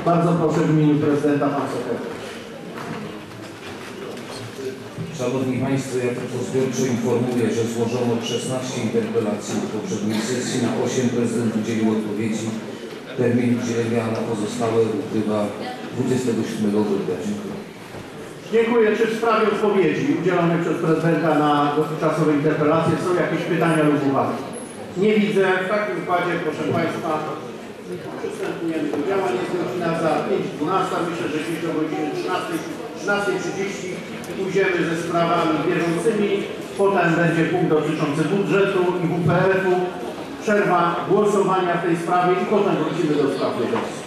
Bardzo proszę w imieniu prezydenta pan sekretarz. Szanowni Państwo, ja tylko zbiorczo informuję, że złożono 16 interpelacji w poprzedniej sesji, na 8 prezydent udzielił odpowiedzi. Termin udzielenia na pozostałe upływa 27 grudnia. Dziękuję. Dziękuję. Czy w sprawie odpowiedzi udzielonej przez prezydenta na dotychczasowe interpelacje są jakieś pytania lub uwagi? Nie widzę. W takim układzie, proszę Państwa, przystępujemy do działań. Jest godzina za 5:12. Myślę, że gdzieś do godziny 13:30 pójdziemy ze sprawami bieżącymi. Potem będzie punkt dotyczący budżetu i WPF-u. Przerwa głosowania w tej sprawie i potem wrócimy do spraw bieżących.